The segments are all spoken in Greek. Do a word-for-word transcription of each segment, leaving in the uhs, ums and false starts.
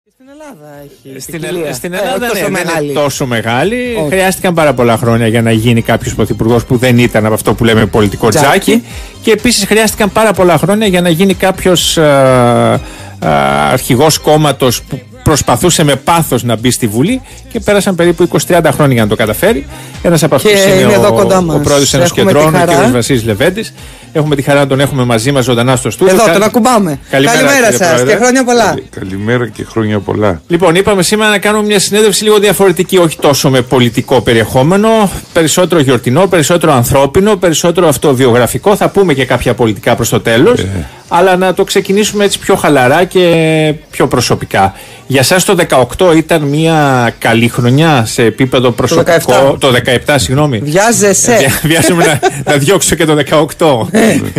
Στην Ελλάδα έχει. Στην, ποικιλία. στην Ελλάδα ε, ναι, ναι, δεν είναι τόσο μεγάλη. Όχι. Χρειάστηκαν πάρα πολλά χρόνια για να γίνει κάποιος πρωθυπουργός που δεν ήταν από αυτό που λέμε πολιτικό τζάκι. τζάκι. Και επίσης χρειάστηκαν πάρα πολλά χρόνια για να γίνει κάποιος α, α, αρχηγός κόμματος που προσπαθούσε με πάθος να μπει στη Βουλή και πέρασαν περίπου είκοσι με τριάντα χρόνια για να το καταφέρει. Ένας από αυτούς είναι, είναι ο, ο πρόεδρος ενός κεντρών, ο κ. Βασίλης Λεβέντης. Έχουμε τη χαρά να τον έχουμε μαζί μας ζωντανά στο στούντιο. Εδώ, τον ακουμπάμε. Καλημέρα, Καλημέρα σας και χρόνια πολλά. Καλη, καλημέρα και χρόνια πολλά. Λοιπόν, είπαμε σήμερα να κάνουμε μια συνέντευξη λίγο διαφορετική, όχι τόσο με πολιτικό περιεχόμενο, περισσότερο γιορτινό, περισσότερο ανθρώπινο, περισσότερο αυτοβιογραφικό. Θα πούμε και κάποια πολιτικά προς το τέλος, ε. αλλά να το ξεκινήσουμε έτσι πιο χαλαρά και πιο προσωπικά. Για σας το δεκαοκτώ ήταν μια καλή χρονιά σε επίπεδο προσωπικό. Το δεκαεπτά, το δεκαεπτά συγγνώμη. Βιάζεσαι. Βιάζομαι να, να διώξω και το δεκαοκτώ.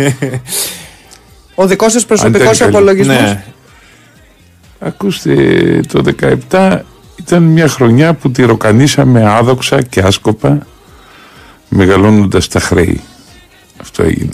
Ο δικός σας προσωπικός απολογισμός. Ναι. Ακούστε, το δεκαεπτά ήταν μια χρονιά που τη ροκανίσαμε άδοξα και άσκοπα, μεγαλώνοντας τα χρέη. Αυτό έγινε.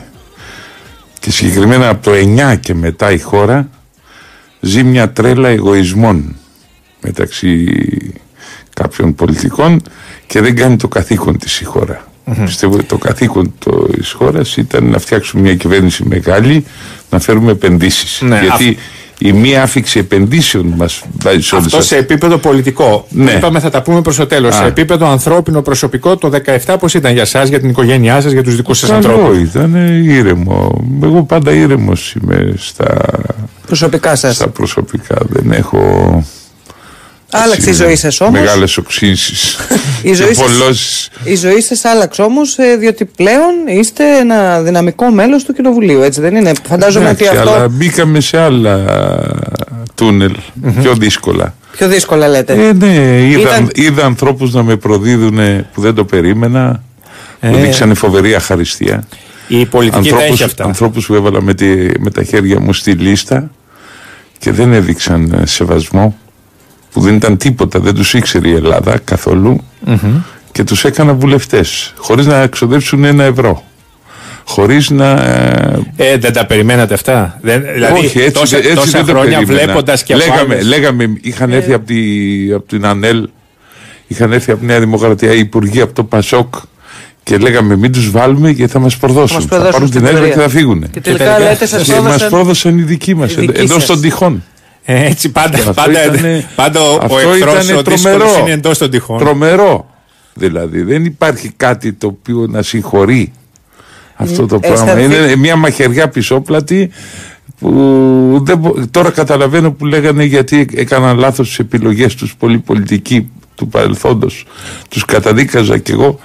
Και συγκεκριμένα από το εννιά και μετά η χώρα ζει μια τρέλα εγωισμών μεταξύ κάποιων πολιτικών και δεν κάνει το καθήκον της η χώρα. Mm-hmm. Πιστεύω ότι το καθήκον της χώρας ήταν να φτιάξουμε μια κυβέρνηση μεγάλη, να φέρουμε επενδύσεις. Ναι, γιατί αυ... η μία άφηξη επενδύσεων μας βάζει σε όλες. Αυτό σε επίπεδο πολιτικό. Ναι. Είπαμε θα τα πούμε προς το τέλος. Σε επίπεδο ανθρώπινο, προσωπικό, το δεκαεπτά πώς ήταν για σας, για την οικογένειά σας, για τους δικούς σας ανθρώπους? Ήταν ήρεμο. Εγώ πάντα ήρεμος είμαι στα προσωπικά σας. Στα προσωπικά. Δεν έχω. Άλλαξε η ζωή σας όμως. Μεγάλες οξύσεις. η, ζωή σας, η ζωή σας άλλαξε όμως, διότι πλέον είστε ένα δυναμικό μέλος του Κοινοβουλίου, έτσι δεν είναι? Φαντάζομαι ότι αυτό. Αλλά μπήκαμε σε άλλα τούνελ, mm-hmm. πιο δύσκολα. Πιο δύσκολα λέτε. Ε, ναι, είδα, Ήταν... είδα ανθρώπους να με προδίδουν που δεν το περίμενα, ε... που δείξανε φοβερή αχαριστία. Η πολιτική ανθρώπους, έχει αυτά. Ανθρώπους που έβαλα με, τη, με τα χέρια μου στη λίστα και δεν έδειξαν σεβασμό, που δεν ήταν τίποτα, δεν τους ήξερε η Ελλάδα καθόλου, mm-hmm. και τους έκανα βουλευτές χωρίς να εξοδεύσουν ένα ευρώ, χωρίς να ε, δεν τα περιμένατε αυτά? Δεν, δηλαδή, όχι, έτσι, τόσα, έτσι τόσα δεν χρόνια βλέποντας και λέγαμε, από λέγαμε, είχαν έρθει ε. από, τη, από την ΑΝΕΛ, είχαν έρθει από Νέα Δημοκρατία οι υπουργοί από το ΠΑΣΟΚ και λέγαμε μην τους βάλουμε γιατί θα μας προδώσουν, θα, θα πάρουν την έδρα και θα φύγουν, και τελικά λέτε σας και μας πρόδωσαν οι δικοί μας εντός των τυχών. Έτσι πάντα, πάντα, ήτανε, πάντα ο, ο εχθρός ο δύσκολος είναι εντός των τυχών. Τρομερό. Δηλαδή δεν υπάρχει κάτι το οποίο να συγχωρεί αυτό το πράγμα. Αισθανθεί. Είναι μια μαχαιριά πισόπλατη που δεν, τώρα καταλαβαίνω που λέγανε γιατί έκαναν λάθος τις επιλογές τους πολλοί πολιτικοί του παρελθόντος. Τους καταδίκαζα κι εγώ.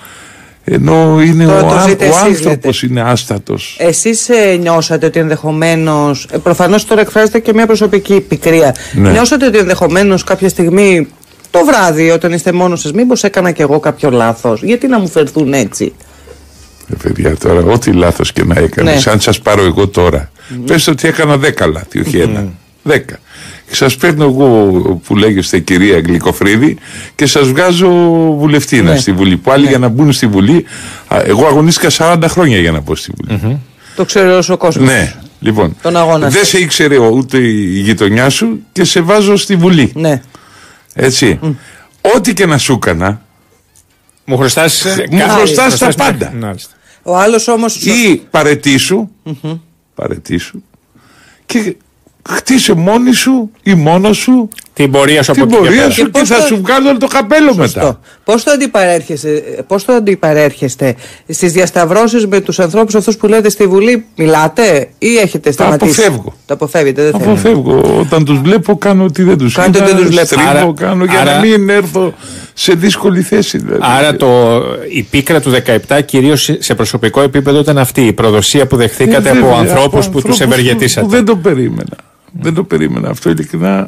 Ενώ είναι ο, ο άνθρωπος είναι άστατος. Εσείς ε, νιώσατε ότι ενδεχομένως, ε, προφανώς τώρα εκφράζεται και μια προσωπική πικρία, ναι. Νιώσατε ότι ενδεχομένως κάποια στιγμή το βράδυ όταν είστε μόνος σας, μήπως έκανα κι εγώ κάποιο λάθος? Γιατί να μου φερθούν έτσι? Ε, παιδιά, τώρα ό,τι λάθος και να έκανες, ναι. Αν σας πάρω εγώ τώρα, mm. πες ότι έκανα δέκα λάθη, όχι mm. ένα, δέκα. Σας παίρνω εγώ που λέγεστε κυρία Γλυκοφρίδη και σας βγάζω βουλευτήνα, ναι. στη Βουλή. Που άλλοι, ναι. για να μπουν στη Βουλή, εγώ αγωνίστηκα σαράντα χρόνια για να μπω στη Βουλή. Mm-hmm. Το ξέρει ο κόσμος. Ναι, λοιπόν. Δεν σε ήξερε ούτε η γειτονιά σου και σε βάζω στη Βουλή. Ναι. Έτσι. Mm. Ό,τι και να σου έκανα, μου χρωστάς, μου χρωστάς τα πάντα. Ο άλλος όμως. Ή παρετήσου, mm-hmm. παρετήσου και χτίσε μόνη σου ή μόνος σου την πορεία σου, την από πορεία σου και, και θα το... σου βγάλω το καπέλο σωστό. Μετά. Πώς το αντιπαρέρχεστε, πώς το αντιπαρέρχεστε στις διασταυρώσεις με τους ανθρώπους αυτούς που λέτε στη Βουλή? Μιλάτε ή έχετε σταματήσει? Τα αποφεύγω. Τα αποφεύγετε, δεν αποφεύγω. Θέλω. Όταν τους βλέπω κάνω ότι δεν τους είδα, δεν τους βλέπω. Στρίβω, άρα, κάνω για άρα, να μην έρθω σε δύσκολη θέση. Δηλαδή. Άρα το, η πίκρα του δεκαεπτά κυρίως σε προσωπικό επίπεδο ήταν αυτή η προδοσία που δεχθήκατε ε, από ανθρώπους που τους ευεργετήσατε. Δεν το περίμενα. Δεν το περίμενα αυτό, ειλικρινά.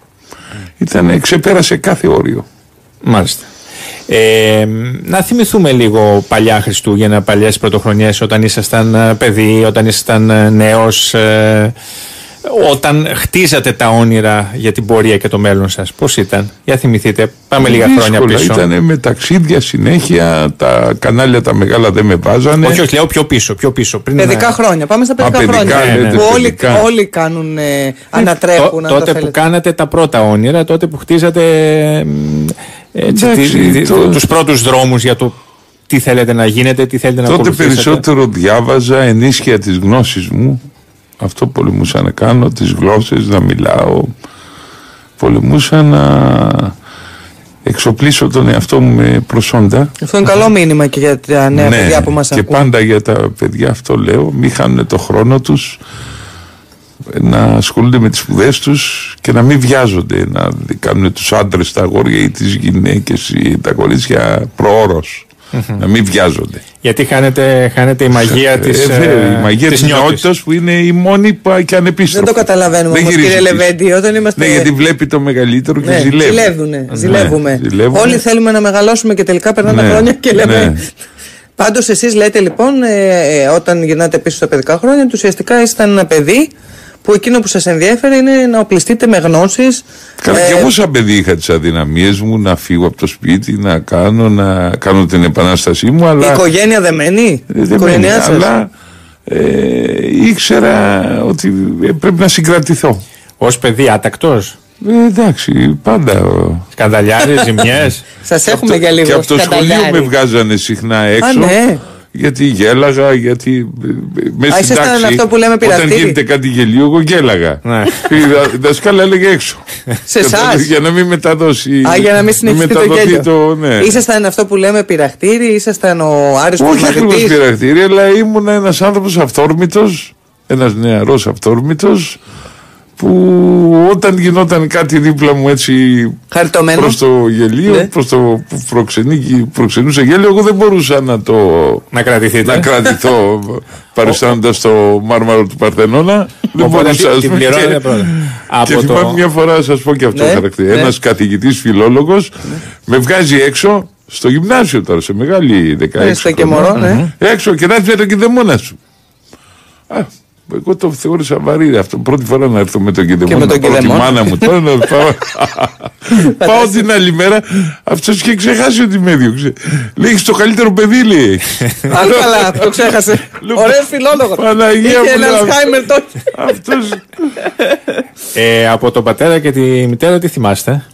Ήταν, ξεπέρασε κάθε όριο. Μάλιστα. Ε, να θυμηθούμε λίγο παλιά Χριστούγεννα, παλιές πρωτοχρονιές, όταν ήσασταν παιδί, όταν ήσασταν νέος. Ε, Όταν χτίζατε τα όνειρα για την πορεία και το μέλλον σας, πώς ήταν? Για θυμηθείτε, πάμε λίγα χρόνια πίσω. Ήταν με ταξίδια συνέχεια, τα κανάλια τα μεγάλα δεν με βάζανε. Όχι, όχι, λέω πιο πίσω, πιο πίσω. Πριν παιδικά να... χρόνια, πάμε στα παιδικά, Α, παιδικά χρόνια. ναι, ναι. Που όλοι, όλοι κάνουν, ε, ανατρέχουν. Τ, τότε που κάνατε τα πρώτα όνειρα, τότε που χτίζατε έτσι, εντάξει, τι, το... τους πρώτους δρόμους για το τι θέλετε να γίνετε, τι θέλετε να τότε ακολουθήσετε. Τότε περισσότερο διάβαζα, ενίσχυα τις γνώσεις μου. Αυτό πολεμούσα να κάνω, τις γλώσσες, να μιλάω. Πολεμούσα να εξοπλίσω τον εαυτό μου με προσόντα. Αυτό είναι καλό μήνυμα και για τα νέα ναι, παιδιά που μας και ακούν. πάντα για τα παιδιά αυτό λέω, μην χάνουν το χρόνο τους, να ασχολούνται με τις σπουδές τους και να μην βιάζονται, να κάνουν τους άντρες, τα αγόρια ή τις γυναίκες ή τα κορίτσια προώρος. Mm-hmm. Να μην βιάζονται. Γιατί χάνεται, χάνεται η μαγεία της νιώτης. Ε, η μαγεία της νιώτης που είναι η μόνη και ανεπίστροφη. Δεν το καταλαβαίνουμε όμως, κύριε Λεβέντη, όταν είμαστε... Ναι, γιατί βλέπει το μεγαλύτερο και ναι, ζηλεύει. Ζηλεύουνε, ζηλεύουμε. Ναι, ζηλεύουμε. Όλοι θέλουμε να μεγαλώσουμε και τελικά περνάνε ναι, τα χρόνια και λέμε... Ναι. Πάντως εσείς λέτε λοιπόν, ε, ε, όταν γυρνάτε πίσω στα παιδικά χρόνια, ουσιαστικά ήσταν ένα παιδί που εκείνο που σας ενδιέφερε είναι να οπλιστείτε με γνώσεις. Καλά, ε... και εγώ σαν παιδί είχα τις αδυναμίες μου να φύγω από το σπίτι, να κάνω, να κάνω την επανάστασή μου. Αλλά... Η οικογένεια δεμένη, η οικογένειά σας. Αλλά ε, ήξερα ότι πρέπει να συγκρατηθώ. Ως παιδί άτακτος. Ε, εντάξει, πάντα. Σκανδαλιάρες, ζημιές. Σας έχουμε για λίγο. Και από το σχολείο με βγάζανε συχνά έξω. Α, ναι. Γιατί γέλαγα, γιατί μέσα στην τάξη, αυτό που λέμε όταν γίνεται κάτι γελίο, εγώ γέλαγα. Ναι. Η δασκάλα έλεγε έξω. Σε εσάς. Για να μην μεταδώσει. Α, για να μην συνεχίσει το γέλιο. Το, ναι. Ήσασταν αυτό που λέμε πειραχτήρι, ήσασταν ο άριστος μαθητής. Όχι ακριβώς πειραχτήρι, αλλά ήμουν ένας άνθρωπος αυθόρμητος, ένας νεαρός αυθόρμητος, που όταν γινόταν κάτι δίπλα μου έτσι προς το γελίο, ναι. προς το που προξενούσε γέλιο, εγώ δεν μπορούσα να το να, να κρατηθώ παριστάνοντας το μάρμαρο του Παρθενώνα. Δεν μπορούσα να πούμε. Και θυμάμαι μια φορά, σας πω και αυτό, ναι, χαρακτήρα. Ναι. Ένας καθηγητής φιλόλογος ναι. με βγάζει έξω στο γυμνάσιο τώρα, σε μεγάλη δεκαέξι χρονών, έξω και να έρθει με τον κηδεμόνα σου. Εγώ το θεώρησα βαρύ αυτό. Πρώτη φορά να έρθω με τον κηδεμόνα. Και με τη μάνα μου τώρα να πάω. Πάω την άλλη μέρα. Αυτός είχε ξεχάσει ότι με έδιωξε. Λέει, έχεις το καλύτερο παιδί, λέει. Αν καλά, το ξέχασε. Ωραίος φιλόλογος. Παναγία μου. Είχε ένα Αλτσχάιμερ τότε. Αυτός. Από τον πατέρα και τη μητέρα τι θυμάστε?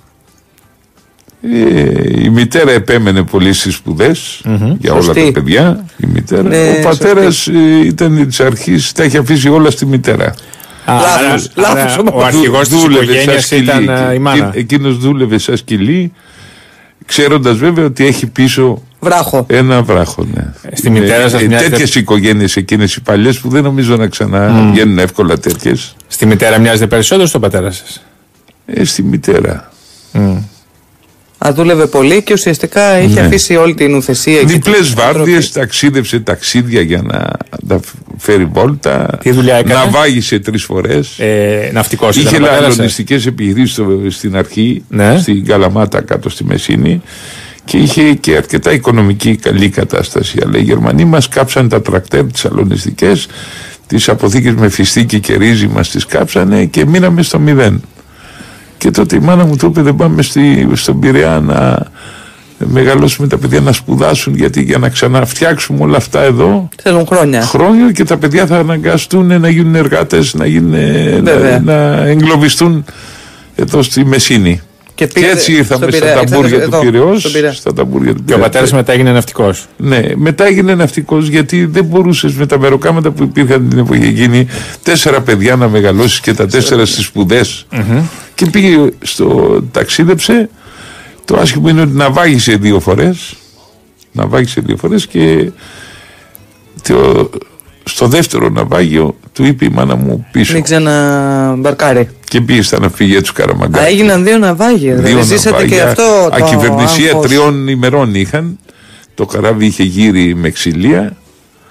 Ε, η μητέρα επέμενε πολύ στις σπουδές mm-hmm. για όλα σωστή. Τα παιδιά. Η μητέρα. Ναι, ο πατέρας ε, ήταν της αρχής, τα είχε αφήσει όλα στη μητέρα. Λάθος, λάθος. Ο αρχηγός της οικογένειας ήταν η μάνα. Εκείνος δούλευε σαν σκυλί, ξέροντας βέβαια ότι έχει πίσω βράχο. Ένα βράχο. Ναι. Στη μητέρα σας ε, μοιάζεται... Τέτοιες οικογένειες εκείνες οι παλιές που δεν νομίζω να ξαναβγαίνουν mm. εύκολα τέτοιες. Στη μητέρα μοιάζεται περισσότερο στον πατέρα σας? Ε, στη μητέρα. Mm. Α, δούλευε πολύ και ουσιαστικά είχε ναι. αφήσει όλη την ουθεσία. Διπλές βάρδιες, ταξίδευσε ταξίδια για να τα φέρει βόλτα. Τι δουλειά έκανε? Ναυάγησε τρεις φορές. Ε, ναυτικός. Είχε λαλωνιστικές επιχειρήσεις στην αρχή, ναι. στην Καλαμάτα κάτω στη Μεσίνη. Και είχε και αρκετά οικονομική καλή κατάσταση. Αλλά οι Γερμανοί μας κάψαν τα τρακτέρ, τις αλωνιστικές, τις αποθήκες με φιστίκι και ρύζι μας τις κάψανε και μείναμε στο μηδέν. Και τότε η μάνα μου του είπε, δεν πάμε στη, στον Πειραιά να μεγαλώσουμε τα παιδιά να σπουδάσουν, γιατί για να ξαναφτιάξουμε όλα αυτά εδώ θέλουν χρόνια. Χρόνια και τα παιδιά θα αναγκαστούν να γίνουν εργάτες, να, γίνουν, να, να εγκλωβιστούν εδώ στη Μεσίνη. Και, και έτσι ήρθαμε στα ταμπούρια του Πειραιώς. Στα ταμπούρια του και ο πατέρας μετά έγινε ναυτικός. Ναι, μετά έγινε ναυτικός, γιατί δεν μπορούσες με τα μεροκάματα που υπήρχαν την εποχή εκείνη τέσσερα παιδιά να μεγαλώσεις και τα τέσσερα στις σπουδές. Mm-hmm. Και πήγε στο ταξίδεψε. Το άσχημο είναι ότι ναυάγησε δύο φορές. Ναυάγησε δύο φορές και το, στο δεύτερο ναυάγιο του είπε η μάνα μου πίσω. Μην ξαναμπαρκάρει. Και πήγε στα ναυπηγεία του Καραμαγκά. Έγιναν δύο ναυάγια. Δύο ζήσατε ναυάγια. Και αυτό. Ακυβερνησία άγχος. Τριών ημερών είχαν. Το καράβι είχε γύρει με ξυλία.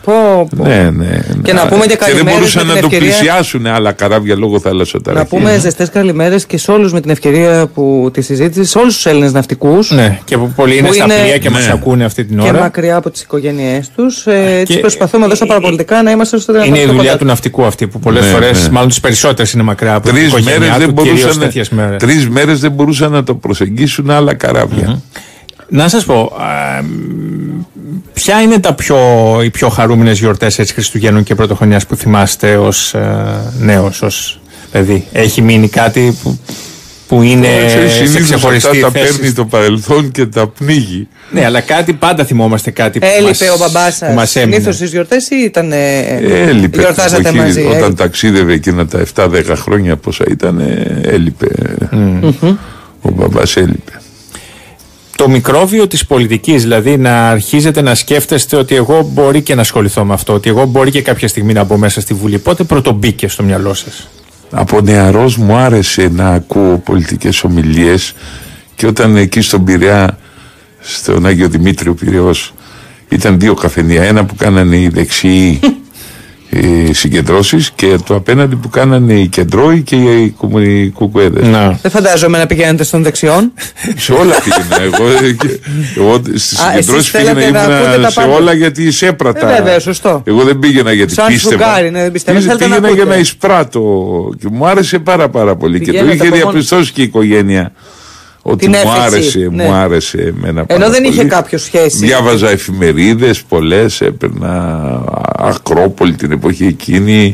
Πω, πω. Ναι, ναι. Και να πούμε και καλημέρες. Και δεν μπορούσαν να ευκαιρία... το πλησιάσουν άλλα καράβια λόγω θαλασσοταραχής. Να πούμε ζεστές καλημέρες και σε όλους με την ευκαιρία που τη συζήτηση, σε όλους τους Έλληνες ναυτικούς. Ναι, και που πολλοί είναι στα πλοία και ναι. μας ακούνε αυτή την ώρα. Και μακριά από τις οικογένειές τους. Ε, έτσι προσπαθούμε εδώ στα παραπολιτικά να είμαστε στο δυνατό. Είναι η δουλειά του ναυτικού αυτή που πολλές ναι, φορές, ναι. μάλλον τις περισσότερες είναι μακριά από την οικογένειά του, κυρίως τέτοιες μέρες. Τρεις μέρες δεν μπορούσαν να το προσεγγίσουν άλλα καράβια. Mm-hmm. Να σας πω, α, ποια είναι τα πιο, οι πιο χαρούμενες γιορτές έτσι, Χριστουγέννων και Πρωτοχρονιάς που θυμάστε ως α, νέος, ως παιδί? Έχει μείνει κάτι που, που είναι ε, σε ξεχωριστή θέση? Τα παίρνει το παρελθόν και τα πνίγει. Ναι, αλλά κάτι πάντα θυμόμαστε κάτι που έλειπε μας, ο μπαμπάς σας συνήθως στις γιορτές ή ήταν έλειπε, γιορτάζατε όχι, μαζί? Όταν έλειπε. ταξίδευε εκείνα τα επτά δέκα χρόνια πόσα ήταν, έλειπε. Mm. Ο μπαμπάς έλειπε. Το μικρόβιο της πολιτικής, δηλαδή να αρχίζετε να σκέφτεστε ότι εγώ μπορεί και να ασχοληθώ με αυτό, ότι εγώ μπορεί και κάποια στιγμή να μπω μέσα στη Βουλή. Πότε πρωτομπήκε στο μυαλό σας? Από νεαρός μου άρεσε να ακούω πολιτικές ομιλίες και όταν εκεί στον Πειραιά, στον Άγιο Δημήτριο Πειραιώς, ήταν δύο καφενεία, ένα που κάνανε οι δεξιοί οι συγκεντρώσεις και το απέναντι που κάνανε οι κεντρώοι και οι κουκουέδες. Να. Δεν φαντάζομαι να πηγαίνετε στον δεξιών. Σε όλα πήγαινα. Εγώ, εγώ στις συγκεντρώσεις πήγαινα ήμουνα σε όλα γιατί εισέπρατα. Ε, βέβαια, σωστό. Εγώ δεν πήγαινα γιατί σαν πίστευα. Σουγκάρι, ναι, δεν πιστεύω. Πήγαινα να για να εισπράττω και μου άρεσε πάρα πάρα πολύ. Πηγαίνετε και το είχε διαπιστώσει και η οικογένεια. Ότι μου άρεσε, ναι. μου άρεσε εμένα πάρα Ενώ δεν πολύ. Είχε κάποιο σχέση. Διάβαζα εφημερίδες πολλές, έπαιρνα Ακρόπολη την εποχή εκείνη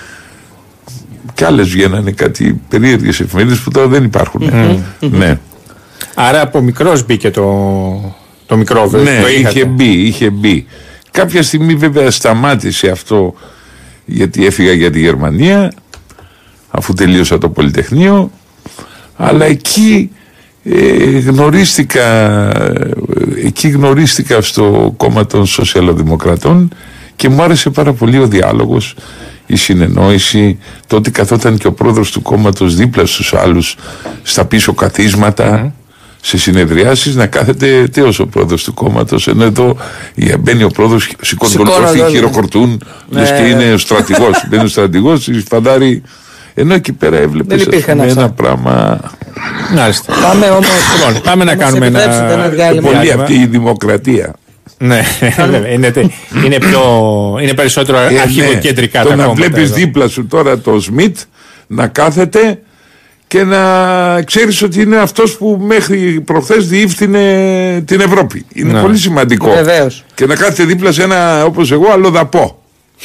και άλλες βγαίνανε κάτι περίεργες εφημερίδες που τώρα δεν υπάρχουν. Mm-hmm. Ναι. Άρα από μικρός μπήκε το, το μικρόβιο. Ναι, το είχε μπει, είχε μπει. Κάποια στιγμή βέβαια σταμάτησε αυτό γιατί έφυγα για τη Γερμανία αφού τελείωσα το Πολυτεχνείο, αλλά εκεί Ε, γνωρίστηκα εκεί γνωρίστηκα στο κόμμα των Σοσιαλδημοκρατών και μου άρεσε πάρα πολύ ο διάλογος, η συνεννόηση, το ότι καθόταν και ο πρόεδρος του κόμματος δίπλα στους άλλους στα πίσω καθίσματα mm. σε συνεδριάσεις, να κάθεται τέος ο πρόεδρος του κόμματος, ενώ εδώ μπαίνει ο πρόεδρος, σηκώνει τον κόρφι, χειροκροτούν, λες και είναι ο στρατηγός, μπαίνει ο στρατηγός, φαντάρει. Ενώ εκεί πέρα έβλεπες ένα πράγμα. Μάλιστα. Πάμε όμως. Λοιπόν, πάμε να κάνουμε ένα, ένα διάλειμμα. Πολύ αυτή η δημοκρατία. Ναι, είναι, είναι, πιο, είναι περισσότερο ε, αρχικοκεντρικά ναι. τα κόμματα. Το να βλέπεις δίπλα σου τώρα το Σμιτ να κάθεται και να ξέρεις ότι είναι αυτός που μέχρι προχθές διεύθυνε την Ευρώπη. Είναι ναι. πολύ σημαντικό. Βεβαίως. Και να κάθεται δίπλα σε ένα όπως εγώ αλλοδαπό.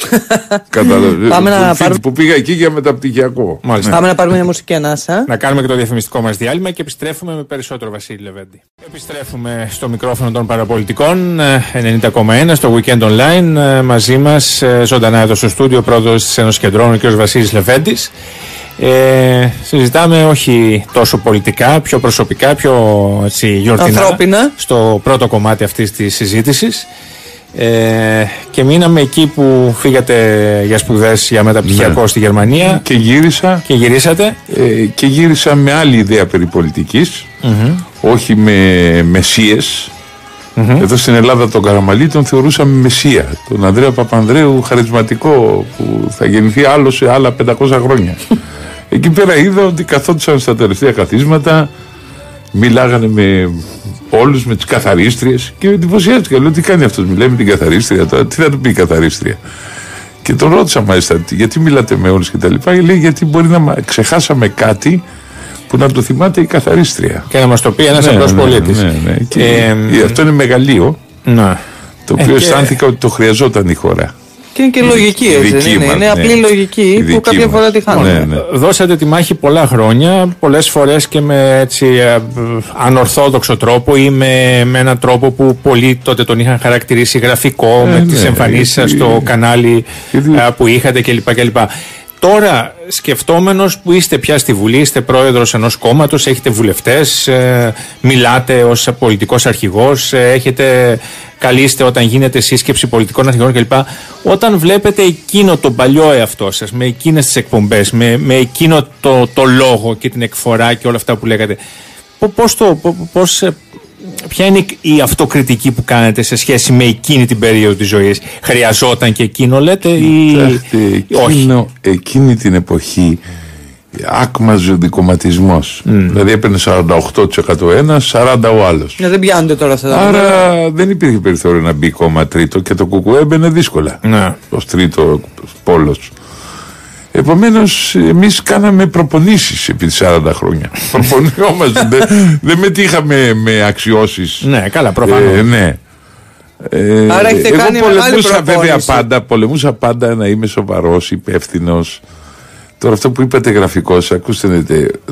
Πάμε να πάρουμε... που πήγα εκεί για μεταπτυχιακό. Μάλιστα. Πάμε να πάρουμε μια μουσική ανάσα. Να κάνουμε και το διαφημιστικό μας διάλειμμα και επιστρέφουμε με περισσότερο Βασίλη Λεβέντη. Επιστρέφουμε στο μικρόφωνο των παραπολιτικών ενενήντα κόμμα ένα στο Weekend Online. Μαζί μας ζωντανά εδώ στο στούντιο ο πρόεδρος της Ένωσης Κεντρών, ο κ. Βασίλης Λεβέντης. Ε, συζητάμε όχι τόσο πολιτικά, πιο προσωπικά, πιο έτσι, γιορτινά, ανθρώπινα, στο πρώτο κομμάτι αυτής της συζήτησης. Ε, και μείναμε εκεί που φύγατε για σπουδές για μεταπτυχιακό ναι. στη Γερμανία και γύρισα και γυρίσατε ε, και γύρισα με άλλη ιδέα περί πολιτικής, mm-hmm. όχι με μεσίες. Mm-hmm. Εδώ στην Ελλάδα τον Καραμαλή τον θεωρούσαμε μεσία, τον Ανδρέα Παπανδρέου χαρισματικό που θα γεννηθεί άλλο σε άλλα πεντακόσια χρόνια. Εκεί πέρα είδα ότι καθόντουσαν στα τελευταία καθίσματα, μιλάγανε με όλους, με τις καθαρίστριες και εντυπωσιάστηκα. Λέω τι κάνει αυτός, μιλάει με την καθαρίστρια τώρα, τι θα του πει η καθαρίστρια? Και τον ρώτησα μάλιστα γιατί μιλάτε με όλους και τα λοιπά. Λέει γιατί μπορεί να ξεχάσαμε κάτι που να το θυμάται η καθαρίστρια και να μας το πει ένας ναι, απλός ναι, πολίτης. Ναι, ναι. Και ε, αυτό είναι μεγαλείο ναι. το οποίο ε, αισθάνθηκα και... ότι το χρειαζόταν η χώρα. Και είναι και λογική, έτσι δεν είναι? Είναι απλή λογική που κάποια φορά τη χάνουμε. Ναι, ναι. Δώσατε τη μάχη πολλά χρόνια, πολλές φορές και με έτσι ανορθόδοξο τρόπο ή με, με έναν τρόπο που πολλοί τότε τον είχαν χαρακτηρίσει γραφικό, ε, με ναι, τις εμφανίσεις σας στο κανάλι ε, που είχατε κλπ. κλπ. Τώρα, σκεφτόμενος που είστε πια στη Βουλή, είστε πρόεδρος ενός κόμματος, έχετε βουλευτές, ε, μιλάτε ως πολιτικός αρχηγός, ε, έχετε, καλείστε όταν γίνεται σύσκεψη πολιτικών αρχηγών κλπ. Όταν βλέπετε εκείνο τον παλιό εαυτό σας, με εκείνες τις εκπομπές, με, με εκείνο το, το λόγο και την εκφορά και όλα αυτά που λέγατε, πώς το, πώς, ποια είναι η αυτοκριτική που κάνετε σε σχέση με εκείνη την περίοδο της ζωής? Χρειαζόταν και εκείνο, λέτε, ή εκείνο, όχι? Εκείνη την εποχή άκμαζε ο δικομματισμός. Mm. Δηλαδή έπαιρνε σαράντα οκτώ τοις εκατό ένα, σαράντα ο άλλος. Ναι, δεν πιάνονται τώρα αυτά. Άρα ναι. δεν υπήρχε περιθώριο να μπει κόμμα τρίτο και το ΚΚΕ έμπαινε δύσκολα ναι. ως τρίτο πόλος. Επομένως εμείς κάναμε προπονήσεις επί σαράντα χρόνια. Προπονιόμαστε, δεν, δεν μετήχαμε με αξιώσεις. Ναι, καλά, προφανώς. Ε, ναι. Ε, Άρα έχετε εγώ κάνει πολεμούσα βέβαια πάντα, πολεμούσα πάντα να είμαι σοβαρός, υπεύθυνος. Τώρα αυτό που είπατε γραφικός, ακούστε,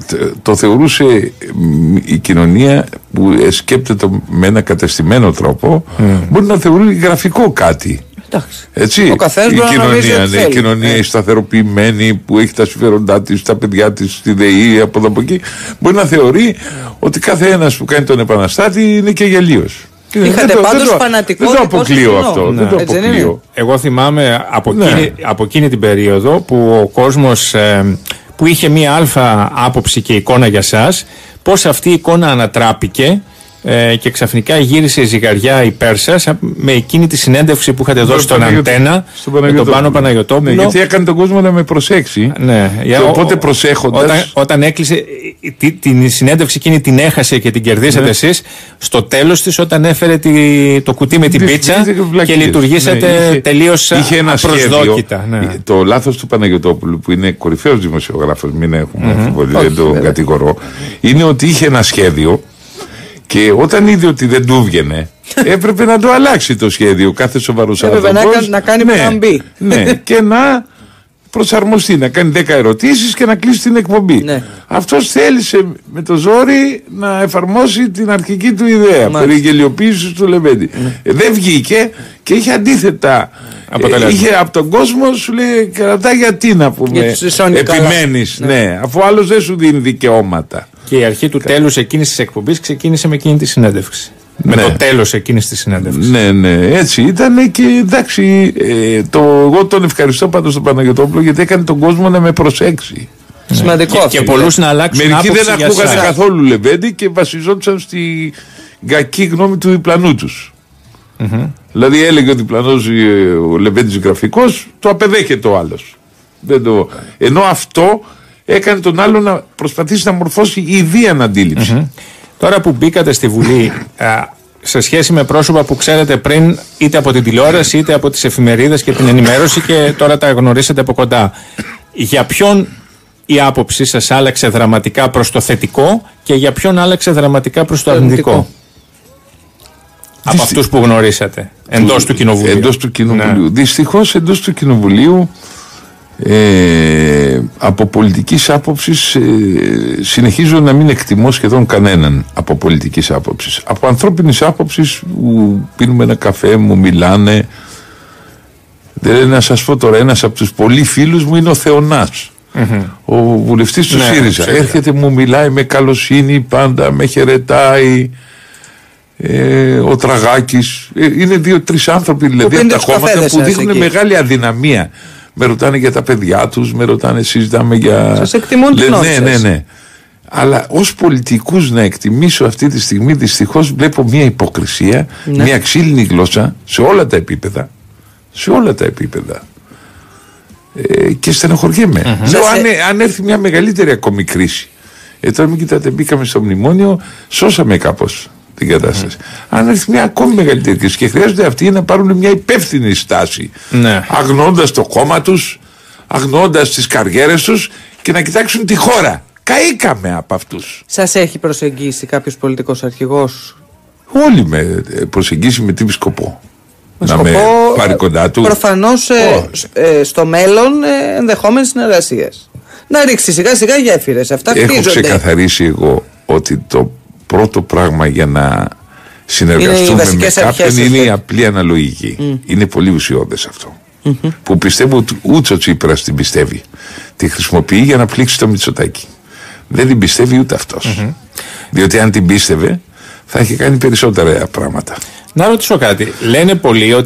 το θεωρούσε η κοινωνία που σκέπτεται με ένα κατεστημένο τρόπο, mm. μπορεί να θεωρεί γραφικό κάτι. Έτσι, ο καθένας η κοινωνία, ναι, η κοινωνία η σταθεροποιημένη που έχει τα συμφέροντά της, τα παιδιά της, στη ΔΕΗ, από εδώ από εκεί, μπορεί να θεωρεί ότι κάθε ένας που κάνει τον επαναστάτη είναι και γελίος. Είχατε πάντως φανατικό. Δεν το αποκλείω αυτό. Ναι. Δεν το αποκλείω. Εγώ θυμάμαι από, ναι. εκείνη, από εκείνη την περίοδο που ο κόσμος ε, που είχε μία αλφα άποψη και εικόνα για σας, πώς αυτή η εικόνα ανατράπηκε ε, και ξαφνικά γύρισε η ζυγαριά υπέρ σας με εκείνη τη συνέντευξη που είχατε δώσει στον Αντένα με τον Πάνο Παναγιωτόπουλο. Ναι, γιατί έκανε τον κόσμο να με προσέξει. Ναι, και οπότε προσέχοντας. Όταν, όταν έκλεισε τη, την συνέντευξη εκείνη την έχασε και την κερδίσατε ναι. εσείς στο τέλος της, όταν έφερε τη, το κουτί με την πίτσα και, και λειτουργήσατε ναι, είχε, τελείως απροσδόκητα. Ναι. Το λάθος του Παναγιωτόπουλου, που είναι κορυφαίος δημοσιογράφος, μην έχουμε αμφιβολία, mm-hmm. δεν τον κατηγορώ, είναι ότι είχε ένα σχέδιο. Και όταν είδε ότι δεν του έβγαινε, έπρεπε να το αλλάξει το σχέδιο. Κάθε σοβαρός άνθρωπος. Έπρεπε να κάνει plan B. Ναι, και να προσαρμοστεί, να κάνει δέκα ερωτήσεις και να κλείσει την εκπομπή. Ναι. Αυτός θέλησε με το ζόρι να εφαρμόσει την αρχική του ιδέα. Περί γελιοποίησης του Λεβέντη. Ναι. Ε, δεν βγήκε και είχε αντίθετα. Ε, είχε από τον κόσμο, σου λέει, κρατά γιατί να πούμε. Επιμένεις, ναι. ναι, αφού άλλος δεν σου δίνει δικαιώματα. Και η αρχή του Κα... τέλους εκείνης της εκπομπής ξεκίνησε με εκείνη τη συνέντευξη. Ναι. Με το τέλος εκείνης της συνέντευξης. Ναι, ναι, έτσι ήταν και εντάξει. Ε, το, εγώ τον ευχαριστώ πάντως τον Παναγιωτόπουλο γιατί έκανε τον κόσμο να με προσέξει. Ναι. Σημαντικό και, και πολλούς να αλλάξουν. Μερικοί δεν ακούγανε καθόλου Λεβέντη και βασιζόντουσαν στη κακή γνώμη του διπλανού τους. Mm-hmm. Δηλαδή έλεγε ο διπλανός, ο Λεβέντης γραφικός, το απεδέχεται ο άλλος. Δεν το... Ενώ αυτό έκανε τον άλλο να προσπαθήσει να μορφώσει ιδία αντίληψη. Mm-hmm. Τώρα που μπήκατε στη Βουλή, α, σε σχέση με πρόσωπα που ξέρετε πριν είτε από την τηλεόραση είτε από τις εφημερίδες και την ενημέρωση και τώρα τα γνωρίσατε από κοντά, για ποιον η άποψή σας άλλαξε δραματικά προς το θετικό και για ποιον άλλαξε δραματικά προς το αρνητικό? Από αυτούς που γνωρίσατε εντός του Κοινοβουλίου. Εντός του Κοινοβουλίου. Ναι. Δυστυχώς εντός του Κοινοβουλίου ε, από πολιτικής άποψης ε, συνεχίζω να μην εκτιμώ σχεδόν κανέναν από πολιτικής άποψης. Από ανθρώπινης άποψης που πίνουμε ένα καφέ, μου μιλάνε. Δεν να σας πω τώρα, ένας από τους πολλοί φίλους μου είναι ο Θεονάς. Mm-hmm. Ο βουλευτής του ναι, ΣΥΡΙΖΑ. Ξέρετε. Έρχεται, μου μιλάει με καλοσύνη πάντα, με χαιρετάει. Ε, ο Τραγάκης. Ε, είναι δύο-τρεις άνθρωποι δηλαδή από τα κόμματα που δείχνουν εκεί μεγάλη αδυναμία. Με ρωτάνε για τα παιδιά τους, με ρωτάνε, συζητάμε για. Σας εκτιμούν την ώρα. Ναι, ναι, ναι. Αλλά ως πολιτικούς να εκτιμήσω αυτή τη στιγμή δυστυχώς βλέπω μια υποκρισία, ναι. μια ξύλινη γλώσσα σε όλα τα επίπεδα. Σε όλα τα επίπεδα. Ε, και στενοχωριέμαι. Mm-hmm. Λέω, αν, αν έρθει μια μεγαλύτερη ακόμη κρίση. Ε, τώρα μην κοιτάτε, μπήκαμε στο μνημόνιο, σώσαμε κάπως την κατάσταση. Mm-hmm. Αν έρθει μια ακόμη μεγαλύτερη κρίση και χρειάζονται αυτοί να πάρουν μια υπεύθυνη στάση, mm-hmm. αγνοώντας το κόμμα τους, αγνοώντας τις καριέρες τους και να κοιτάξουν τη χώρα. Καήκαμε από αυτούς. Σας έχει προσεγγίσει κάποιος πολιτικός αρχηγός? Όλοι με προσεγγίσει, με τι σκοπό? Με να σκοπό, με πάρει κοντά του. Προφανώς ε, ε, στο μέλλον ε, ενδεχόμενες συνεργασίες. Να ρίξει σιγά σιγά γέφυρες. Αυτά Έχω χτίζονται. ξεκαθαρίσει εγώ ότι το πρώτο πράγμα για να συνεργαστούμε με κάποιον είναι η απλή αναλογική. Mm. Είναι πολύ ουσιώδες αυτό. Mm-hmm. Που πιστεύω ότι ούτε ο Τσίπρας την πιστεύει. Τη χρησιμοποιεί για να πλήξει το Μητσοτάκη. Δεν την πιστεύει ούτε αυτός. Mm-hmm. Διότι αν την πίστευε θα είχε κάνει περισσότερα πράγματα. Να ρωτήσω κάτι. Λένε πολλοί ότι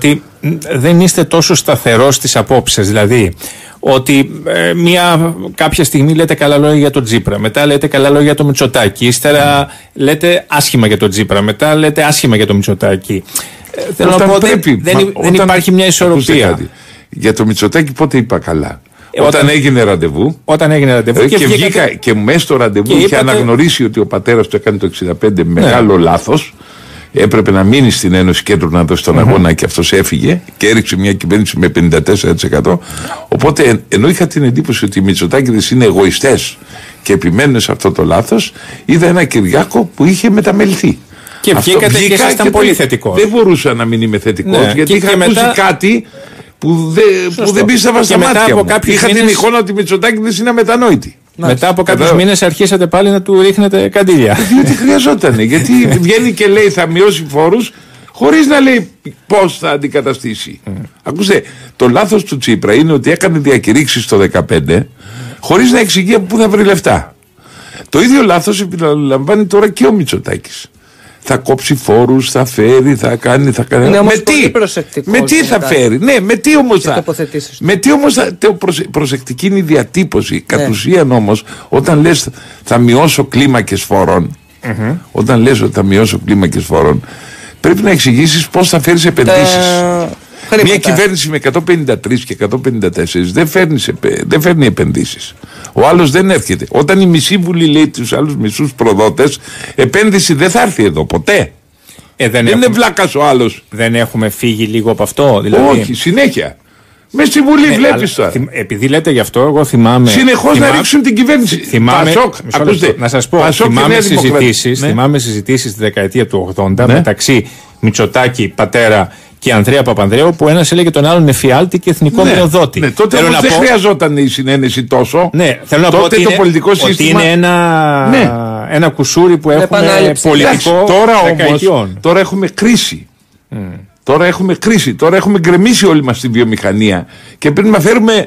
δεν είστε τόσο σταθερός στις απόψεις. Δηλαδή, ότι ε, μια, κάποια στιγμή λέτε καλά λόγια για τον Τσίπρα, μετά λέτε καλά λόγια για τον Μητσοτάκη, ύστερα λέτε άσχημα για τον Τσίπρα, μετά λέτε άσχημα για τον Μητσοτάκη. Ε, θέλω να πω ότι δεν, μα, δεν υπάρχει μια ισορροπία. Για τον Μητσοτάκη πότε είπα καλά? Ε, όταν, όταν έγινε ραντεβού. Όταν έγινε ραντεβού. Ε, και, και βγήκα και, και μέσα στο ραντεβού είχε είπατε... αναγνωρίσει ότι ο πατέρας του έκανε το εξήντα πέντε ναι. μεγάλο λάθος. Έπρεπε να μείνει στην Ένωση Κέντρου να δώσει τον mm-hmm. αγώνα και αυτός έφυγε και έριξε μια κυβέρνηση με πενήντα τέσσερα τοις εκατό. Οπότε ενώ είχα την εντύπωση ότι οι Μητσοτάκηδες είναι εγωιστές και επιμένουν σε αυτό το λάθος, είδα ένα Κυριάκο που είχε μεταμελθεί. Και βγήκατε και ήσασταν πολύ θετικός. Δεν μπορούσα να μην είμαι θετικός ναι. γιατί και είχα και ακούσει μετά... κάτι που, δε, που δεν πίστευα στα μάτια μου. Είχα μήνες... την εικόνα ότι οι Μητσοτάκηδες είναι αμετανόητοι. Μετά από κάποιους μήνες αρχίσατε πάλι να του ρίχνετε καντήλια. Διότι χρειαζόταν. Γιατί βγαίνει και λέει θα μειώσει φόρους χωρίς να λέει πώς θα αντικαταστήσει. Mm. Ακούστε, το λάθος του Τσίπρα είναι ότι έκανε διακηρύξεις το δεκαπέντε χωρίς να εξηγεί από πού θα βρει λεφτά. Το ίδιο λάθος επιλαμβάνει τώρα και ο Μητσοτάκης. Θα κόψει φόρους, θα φέρει, θα κάνει, θα κάνει. Ναι, με τι, με τι θα φέρει, ναι, με τι όμως θα. Με τι όμως θα. Προσε, προσεκτική είναι η διατύπωση. Ναι. Κατ' ουσίαν όμως, όταν λες θα μειώσω κλίμακες φόρων, mm-hmm. όταν λες ότι θα μειώσω κλίμακες φόρων, πρέπει να εξηγήσεις πώς θα φέρεις επενδύσεις. Ε, Μια κυβέρνηση με εκατόν πενήντα τρία και εκατόν πενήντα τέσσερα δεν φέρνει, δεν φέρνει επενδύσεις. Ο άλλος δεν έρχεται. Όταν η μισή Βουλή λέει τους άλλους μισούς προδότες, επένδυση δεν θα έρθει εδώ ποτέ. Ε, δεν δεν έχουμε, είναι βλάκας ο άλλος. Δεν έχουμε φύγει λίγο από αυτό, δηλαδή. Όχι, συνέχεια. Μες στη Βουλή ναι, βλέπεις τώρα. Επειδή λέτε γι' αυτό, εγώ θυμάμαι. Συνεχώς θυμά... να ρίξουν την κυβέρνηση. Θυμάμαι, Πασόκ, ακούστε, να σας πω, Πασόκ θυμάμαι συζητήσεις, ναι. θυμάμαι συζητήσεις τη δεκαετία του ογδόντα ναι. μεταξύ Μητσοτάκη, πατέρα και Ανδρέα Παπανδρέου, που ένας έλεγε τον άλλον εφιάλτη και εθνικό ναι, μειοδότη. Ναι, τότε όμως δεν πω... χρειαζόταν η συνένεση τόσο. Ναι, θέλω να τότε πω ότι το είναι, πολιτικό ότι σύστημα... είναι ένα, ναι. ένα κουσούρι που έχουμε πολιτικό τώρα δεκαετιών. Όμως, τώρα έχουμε κρίση. Mm. Τώρα έχουμε κρίση. Τώρα έχουμε γκρεμίσει όλοι μας τη βιομηχανία και πρέπει να φέρουμε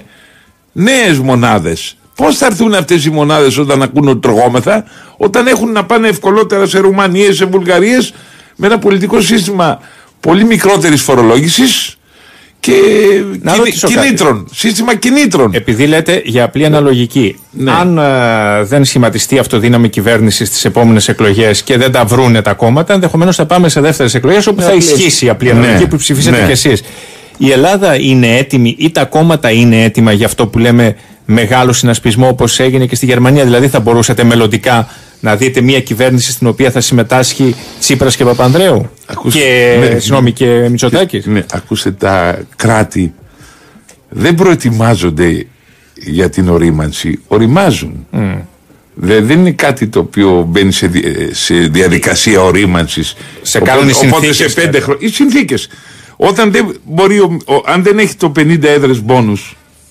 νέες μονάδες. Πώς θα έρθουν αυτές οι μονάδες όταν ακούν ότι τρογόμεθα, όταν έχουν να πάνε ευκολότερα σε Ρουμανίες, σε Βουλγαρίες, με ένα πολιτικό σύστημα πολύ μικρότερης φορολόγησης και κι, κινήτρων. Κάτι. Σύστημα κινήτρων. Επειδή λέτε για απλή αναλογική, ναι. αν ε, δεν σχηματιστεί αυτοδύναμη κυβέρνηση στις επόμενες εκλογές και δεν τα βρούνε τα κόμματα, ενδεχομένως θα πάμε σε δεύτερες εκλογές όπου ναι, θα ισχύσει η απλή αναλογική ναι. που ψηφίσατε ναι. κι εσείς. Η Ελλάδα είναι έτοιμη ή τα κόμματα είναι έτοιμα για αυτό που λέμε μεγάλο συνασπισμό όπως έγινε και στη Γερμανία? Δηλαδή θα μπορούσατε μελλοντικά να δείτε μια κυβέρνηση στην οποία θα συμμετάσχει Τσίπρας και Παπανδρέου ακούστε, και, ναι, συγνώμη, και Μητσοτάκης? Ναι, ακούστε, τα κράτη δεν προετοιμάζονται για την ορίμανση, οριμάζουν. Mm. Δεν, δεν είναι κάτι το οποίο μπαίνει σε, σε διαδικασία ορίμανσης. Σε κάνουν οι συνθήκες. Σε πέντε χρόνια. Οι συνθήκες. Όταν δεν μπορεί, ο, ο, αν δεν έχει το πενήντα έδρες μπόνους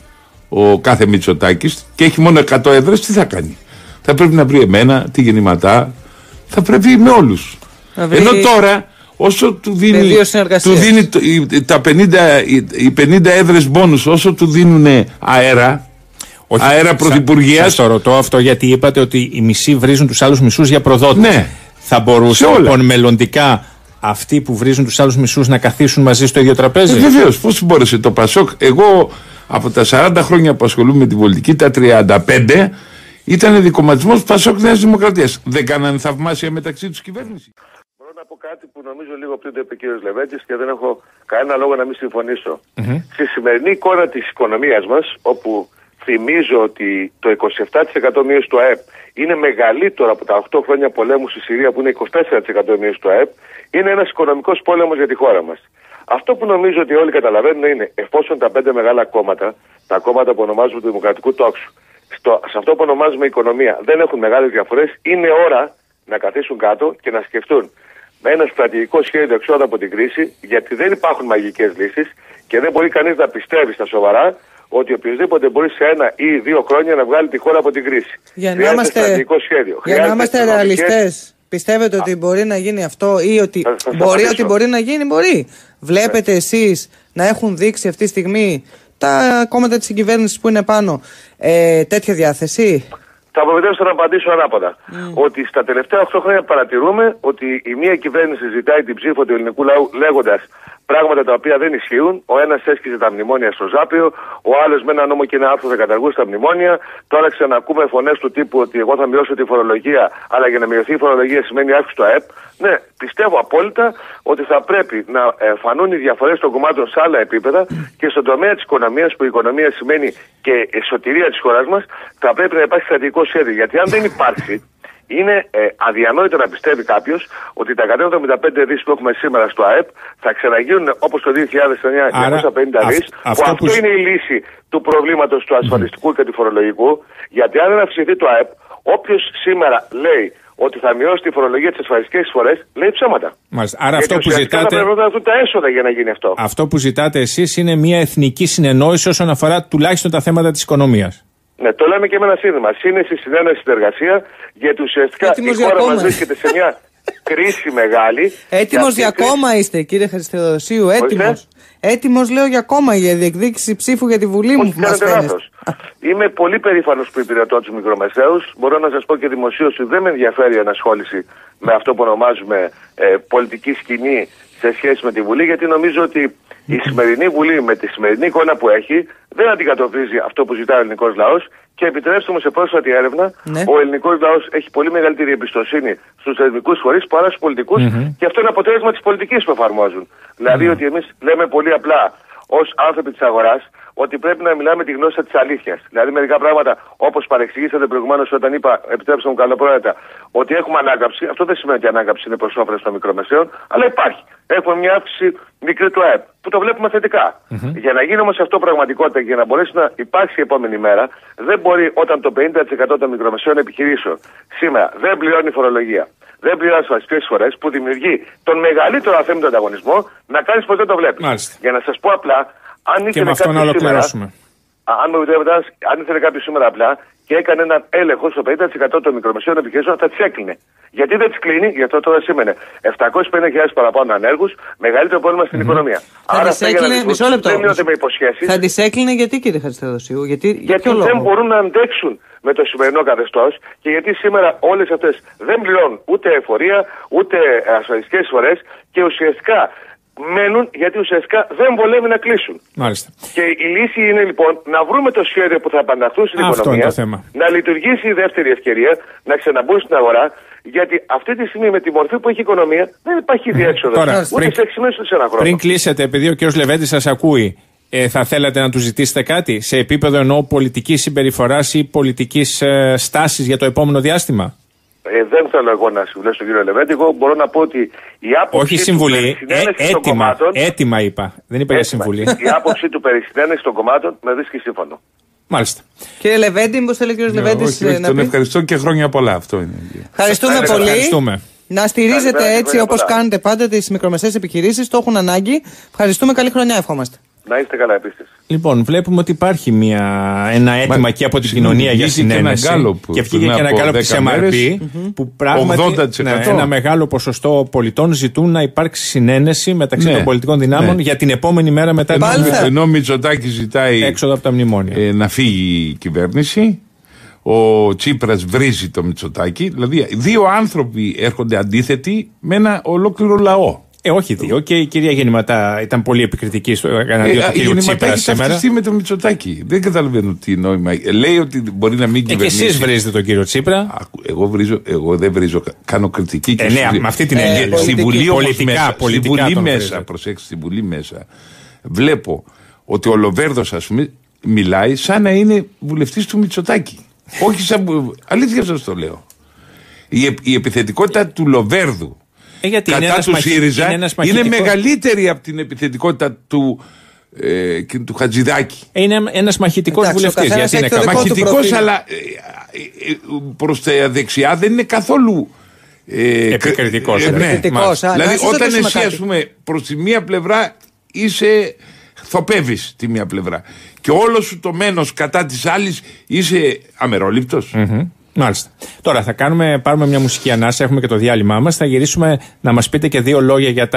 ο κάθε Μητσοτάκης και έχει μόνο εκατό έδρες, τι θα κάνει? Θα πρέπει να βρει εμένα, τη γεννηματά, θα πρέπει με όλους. Βρει... Ενώ τώρα, όσο του δίνει, του δίνει το, οι, τα πενήντα, οι, οι πενήντα έδρες μπόνους, όσο του δίνουν αέρα, όχι, αέρα πρωθυπουργίας. Σας το ρωτώ αυτό γιατί είπατε ότι οι μισοί βρίζουν τους άλλους μισούς για προδότες. Ναι. Θα μπορούσε λοιπόν μελλοντικά αυτοί που βρίζουν τους άλλους μισούς να καθίσουν μαζί στο ίδιο τραπέζι? Ε, βεβαίως, πώς μπόρεσε το Πασόκ? Εγώ από τα σαράντα χρόνια που ασχολούμαι με την πολιτική, τα τριάντα πέντε ήταν δικοματισμός Πασόκ Νέας Δημοκρατίας. Δεν κάνανε θαυμάσια μεταξύ τους κυβέρνηση. Μπορώ να πω κάτι που νομίζω λίγο πριν το είπε ο κύριος Λεβέντης και δεν έχω κανένα λόγο να μην συμφωνήσω. Mm-hmm. Στη σημερινή εικόνα της οικονομίας μας, όπου θυμίζω ότι το είκοσι επτά τοις εκατό μείωση του ΑΕΠ είναι μεγαλύτερο από τα οκτώ χρόνια πολέμου στη Συρία που είναι είκοσι τέσσερα τοις εκατό μείωση του ΑΕΠ, είναι ένας οικονομικός πόλεμος για τη χώρα μας. Αυτό που νομίζω ότι όλοι καταλαβαίνουν είναι εφόσον τα πέντε μεγάλα κόμματα, τα κόμματα που ονομάζουμε του Δημοκρατικού Τόξου, στο, σε αυτό που ονομάζουμε οικονομία δεν έχουν μεγάλες διαφορές, είναι ώρα να καθίσουν κάτω και να σκεφτούν με ένα στρατηγικό σχέδιο εξόδου από την κρίση, γιατί δεν υπάρχουν μαγικές λύσεις και δεν μπορεί κανείς να πιστεύει στα σοβαρά ότι οποιοδήποτε μπορεί σε ένα ή δύο χρόνια να βγάλει τη χώρα από την κρίση. Για να είμαστε, για να είμαστε ρεαλιστές, πιστεύετε ότι μπορεί να γίνει αυτό ή ότι θα, θα μπορεί ότι μπορεί να γίνει? Μπορεί. Βλέπετε ναι. εσείς να έχουν δείξει αυτή τη στιγμή τα κόμματα της κυβέρνησης που είναι πάνω ε, τέτοια διάθεση? Θα προμηθεύσω να απαντήσω ανάποδα. Mm. Ότι στα τελευταία οκτώ χρόνια παρατηρούμε ότι η μία κυβέρνηση ζητάει την ψήφο του ελληνικού λαού λέγοντας πράγματα τα οποία δεν ισχύουν. Ο ένας έσκησε τα μνημόνια στο Ζάπιο, ο άλλος με ένα νόμο και ένα άρθρο θα καταργούσε τα μνημόνια. Τώρα ξανακούμε φωνές του τύπου ότι εγώ θα μειώσω τη φορολογία, αλλά για να μειωθεί η φορολογία σημαίνει αύξηση του ΑΕΠ. Ναι, πιστεύω απόλυτα ότι θα πρέπει να φανούν οι διαφορές των κομμάτων σε άλλα επίπεδα και στον τομέα της οικονομίας, που η οικονομία σημαίνει και η σωτηρία της χώρας μας, θα πρέπει να υπάρχει στρατηγικό σχέδιο. Γιατί αν δεν υπάρξει, είναι ε, αδιανόητο να πιστεύει κάποιος ότι τα εκατόν εβδομήντα πέντε δις που έχουμε σήμερα στο ΑΕΠ θα ξαναγίνουν όπως το δύο χιλιάδες εννιά διακόσια πενήντα δις, που αυτό, αυτό που... είναι η λύση του προβλήματος του ασφαλιστικού mm. και του φορολογικού. Γιατί αν δεν αυξηθεί το ΑΕΠ, όποιος σήμερα λέει ότι θα μειώσει τη φορολογία της ασφαλιστικές εισφορές, λέει ψέματα. Μάλιστα. Άρα αυτό που ζητάτε. Θα πρέπει να δουν τα έσοδα για να γίνει αυτό. Αυτό που ζητάτε εσείς είναι μια εθνική συνεννόηση όσον αφορά τουλάχιστον τα θέματα της οικονομίας. Ναι, το λέμε και με ένα σύνδεμα. Σύνεση, συνένεση, συνεργασία, γιατί ουσιαστικά Έτοιμος η χώρα μας βρίσκεται σε μια κρίση μεγάλη. Έτοιμος για κόμμα κρίση... είστε, κύριε Χριστοδοσίου, έτοιμος. Έτοιμος, λέω, για κόμμα, για διεκδίκηση ψήφου για τη Βουλή μου. Κάνετε λάθος. Είμαι πολύ περήφανος που υπηρετώ τους μικρομεσαίους. Μπορώ να σας πω και δημοσίως ότι δεν με ενδιαφέρει η ενασχόληση με αυτό που ονομάζουμε ε, πολιτική σκηνή σε σχέση με τη Βουλή, γιατί νομίζω ότι η σημερινή Βουλή με τη σημερινή εικόνα που έχει δεν αντικατοπτρίζει αυτό που ζητάει ο ελληνικός λαός. Και επιτρέψτε μου, σε πρόσφατη έρευνα, ναι. ο ελληνικός λαός έχει πολύ μεγαλύτερη εμπιστοσύνη στους θεσμικούς φορείς παρά στους πολιτικούς, mm-hmm. και αυτό είναι αποτέλεσμα της πολιτικής που εφαρμόζουν. Mm-hmm. Δηλαδή ότι εμείς λέμε πολύ απλά ως άνθρωποι της αγοράς ότι πρέπει να μιλάμε τη γλώσσα της αλήθειας. Δηλαδή μερικά πράγματα, όπως παρεξηγήσατε προηγουμένως όταν είπα, επιτρέψτε μου καλοπρόεδρα, ότι έχουμε ανάκαμψη. Αυτό δεν σημαίνει ότι η ανάκαμψη είναι προς όφελος των μικρομεσαίων, αλλά υπάρχει. Έχουμε μια αύξηση μικρή του ΑΕΠ, που το βλέπουμε θετικά. Mm-hmm. Για να γίνει όμως αυτό πραγματικότητα και για να μπορέσει να υπάρξει η επόμενη μέρα, δεν μπορεί όταν το πενήντα τοις εκατό των μικρομεσαίων επιχειρήσεων σήμερα δεν πληρώνει φορολογία, δεν πληρώνει ασφαλιστικές εισφορές, που δημιουργεί τον μεγαλύτερο αθέμητο ανταγωνισμό, να κάνεις πως δεν το βλέπεις. Για να σας πω απλά, αν ήθελε κάποιος σήμερα, αν μου επιτρέπετε, αν ήθελε κάποιος σήμερα απλά και έκανε έναν έλεγχο στο πενήντα τοις εκατό των μικρομεσαίων επιχειρήσεων, θα τις έκλεινε. Γιατί δεν τις κλείνει? Γιατί αυτό τώρα σήμαινε επτακόσιες πενήντα χιλιάδες παραπάνω ανέργους, μεγαλύτερο πρόβλημα στην mm-hmm. οικονομία. Θα Άρα τις έκλεινε, μισό λεπτό. Δεν μειώνεται με υποσχέσεις. Θα τις έκλεινε γιατί, κύριε Χριστοδοσίου? Γιατί, γιατί για δεν μπορούν να αντέξουν με το σημερινό καθεστώς και γιατί σήμερα όλες αυτές δεν πληρώνουν ούτε εφορία, ούτε ασφαλιστικές εισφορές και ουσιαστικά μένουν γιατί ουσιαστικά δεν βολεύει να κλείσουν. Μάλιστα. Και η λύση είναι λοιπόν να βρούμε το σχέδιο που θα επαναχθούν στην αυτό οικονομία, να λειτουργήσει η δεύτερη ευκαιρία, να ξαναμπούν στην αγορά, γιατί αυτή τη στιγμή με τη μορφή που έχει η οικονομία δεν υπάρχει διέξοδο. Τώρα, ούτε πριν, σε έξι μήνες ούτε σε ένα χρόνο. Πριν κλείσετε, επειδή ο κ. Λεβέντης σας ακούει, ε, θα θέλατε να του ζητήσετε κάτι σε επίπεδο εννοώ πολιτικής συμπεριφοράς ή πολιτικής ε, στάσης για το επόμενο διάστημα? Ε, δεν θέλω εγώ να συμβουλεύσω τον κύριο Λεβέντη. Εγώ μπορώ να πω ότι η άποψη. Όχι συμβουλή, του περί ε, έτοιμα, των κομμάτων, έτοιμα είπα. Δεν είπα για συμβουλή. Η άποψη του περί συνένεση των κομμάτων με βρίσκει σύμφωνο. Μάλιστα. Κύριε Λεβέντη, μήπως θέλει ο κύριος Λεβέντης να πει? Τον ευχαριστώ και χρόνια πολλά. Αυτό είναι. Ευχαριστούμε πολύ. Ευχαριστούμε. Να στηρίζετε έτσι όπως κάνετε πάντα τις μικρομεσαίες επιχειρήσεις, το έχουν ανάγκη. Ευχαριστούμε, καλή χρονιά, ευχόμαστε. Να είστε καλά επίσης. Λοιπόν, βλέπουμε ότι υπάρχει μια, ένα αίτημα και από την κοινωνία για συνένεση. Και βγήκε και ένα γκάλωπ της εμ αρ πι, που πράγματι ναι, ένα μεγάλο ποσοστό πολιτών ζητούν να υπάρξει συνένεση μεταξύ ναι, των πολιτικών δυνάμων ναι, για την επόμενη μέρα μετά την εκλογές. Ενώ ο Μητσοτάκης ζητάει έξοδο από τα μνημόνια. Ε, να φύγει η κυβέρνηση. Ο Τσίπρας βρίζει το Μητσοτάκη. Δηλαδή, δύο άνθρωποι έρχονται αντίθετοι με ένα ολόκληρο λαό. Ε, όχι δύο. Και η κυρία Γεννηματά ήταν πολύ επικριτική στο εναντίον του κυρίου Τσίπρα σήμερα. Έχει με τον Μητσοτάκη. Δεν καταλαβαίνω τι νόημα. Λέει ότι μπορεί να μην κυβερνήσει. Και εσείς βρίζετε τον κύριο Τσίπρα. Εγώ, βρίζω, εγώ δεν βρίζω. Κάνω κριτική και ε, ναι, στη, με αυτή την έννοια. Ε, στη Βουλή πολιτικά, μέσα, στη Βουλή μέσα, προσέξτε, στη Βουλή μέσα βλέπω ότι ο Λοβέρδος, ας πούμε, μιλάει σαν να είναι βουλευτής του Μητσοτάκη. Όχι σαν. Αλήθεια σας το λέω. Η, η επιθετικότητα του Λοβέρδου ε, γιατί κατά είναι του μαχη... ΣΥΡΙΖΑ είναι, είναι μεγαλύτερη από την επιθετικότητα του, ε, του Χατζηδάκη. Ε, είναι ένας μαχητικός βουλευτής. Γιατί είναι μαχητικός, αλλά ε, ε, προς τα δεξιά δεν είναι καθόλου ε, επικριτικός. Ε, ναι, δηλαδή όταν εσύ ας πούμε προς τη μία πλευρά είσαι, θοπεύεις τη μία πλευρά και όλο σου το μένος κατά της άλλης είσαι αμερόληπτος. Mm-hmm. Μάλιστα. Τώρα θα κάνουμε, πάρουμε μια μουσική ανάσα, έχουμε και το διάλειμμά μας. Θα γυρίσουμε να μας πείτε και δύο λόγια για τα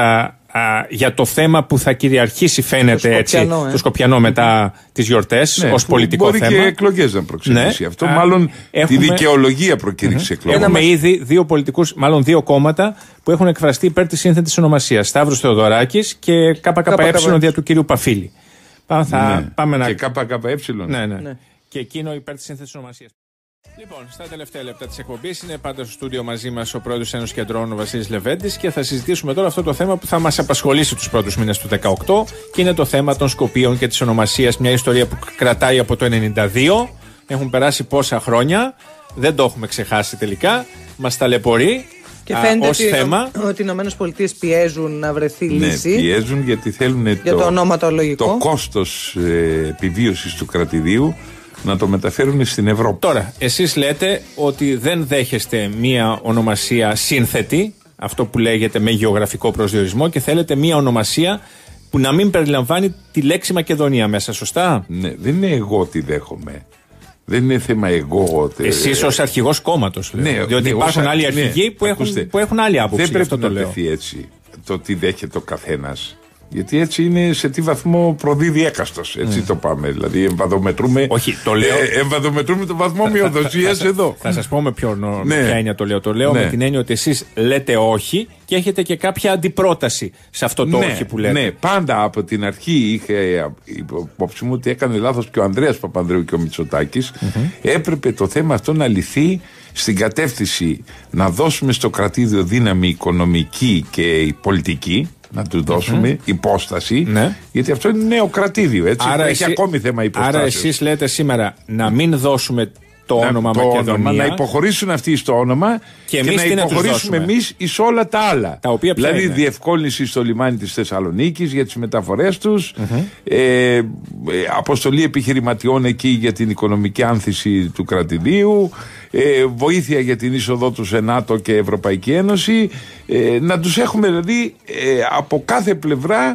α, για το θέμα που θα κυριαρχήσει, φαίνεται, το έτσι, Σκοπιανό, ε. το Σκοπιανό μετά τις γιορτές, ναι, ως πολιτικό μπορεί θέμα. Μπορεί και εκλογές να προκυρήσει, ναι, αυτό. Α, μάλλον έχουμε, τη δικαιολογία προκήρυξη mm-hmm. εκλογών. Έχουμε ήδη δύο πολιτικούς, μάλλον δύο κόμματα που έχουν εκφραστεί υπέρ της σύνθετης ονομασίας. Σταύρος Θεοδωράκης και ΚΚΕ δια του κυρίου Παφίλη. Πάμε, θα, ναι. πάμε να... Και ΚΚΕ. Ναι, ναι. ναι. Και εκείνο υπέρ της σύνθετης ονομασίας. Λοιπόν, στα τελευταία λεπτά της εκπομπής είναι πάντα στο στούντιο μαζί μας ο πρόεδρος Ένωσης Κεντρών, ο Βασίλης Λεβέντης, και θα συζητήσουμε τώρα αυτό το θέμα που θα μας απασχολήσει τους πρώτους μήνες του δεκαοκτώ, και είναι το θέμα των Σκοπίων και της ονομασίας. Μια ιστορία που κρατάει από το ενενήντα δύο. Έχουν περάσει πόσα χρόνια, δεν το έχουμε ξεχάσει τελικά. Μας ταλαιπωρεί. Και φαίνεται ως ότι, θέμα. ότι οι Ηνωμένες Πολιτείες πιέζουν να βρεθεί ναι, λύση. Πιέζουν γιατί θέλουν για το, το, το κόστος ε, επιβίωσης του κρατηδίου να το μεταφέρουν στην Ευρώπη. Τώρα, εσείς λέτε ότι δεν δέχεστε μία ονομασία σύνθετη, αυτό που λέγεται με γεωγραφικό προσδιορισμό, και θέλετε μία ονομασία που να μην περιλαμβάνει τη λέξη Μακεδονία μέσα, σωστά? Ναι, δεν είναι εγώ τι δέχομαι. Δεν είναι θέμα εγώ. Εσείς ως αρχηγός κόμματος, ναι, διότι ναι, υπάρχουν όσα, άλλοι αρχηγοί ναι, που, έχουν, που έχουν άλλη άποψη. Δεν πρέπει αυτό να τεθεί έτσι το τι δέχεται ο καθένας. Γιατί έτσι είναι σε τι βαθμό προδίδει έκαστος. Έτσι mm. το πάμε. Δηλαδή εμβαδομετρούμε. Όχι, το λέω. Ε, εμβαδομετρούμε το βαθμό μειοδοσίας εδώ. Θα σας πω με ποιο νο... ναι. ποια έννοια το λέω. Το λέω ναι. με την έννοια ότι εσείς λέτε όχι και έχετε και κάποια αντιπρόταση σε αυτό το ναι, όχι που λέτε. Ναι, πάντα από την αρχή είχε υπόψη μου ότι έκανε λάθος και ο Ανδρέας Παπανδρέου και ο Μητσοτάκης. Mm-hmm. Έπρεπε το θέμα αυτό να λυθεί στην κατεύθυνση να δώσουμε στο κρατήδιο δύναμη οικονομική και πολιτική. Να του δώσουμε mm-hmm. υπόσταση, ναι. γιατί αυτό είναι νέο κρατήδιο. Έτσι. Άρα έχει εσύ, ακόμη θέμα υπόστασης. Άρα εσείς λέτε σήμερα να μην δώσουμε το να, όνομα το Μακεδονία. Όνομα, να υποχωρήσουν αυτοί στο όνομα και, και να υποχωρήσουμε εμείς εις όλα τα άλλα. Τα οποία δηλαδή είναι? διευκόλυνση στο λιμάνι της Θεσσαλονίκης για τις μεταφορές τους, mm-hmm. ε, ε, αποστολή επιχειρηματιών εκεί για την οικονομική άνθηση του κρατηδίου, ε, βοήθεια για την είσοδό του σε ΝΑΤΟ και Ευρωπαϊκή Ένωση, ε, να τους έχουμε δηλαδή ε, από κάθε πλευρά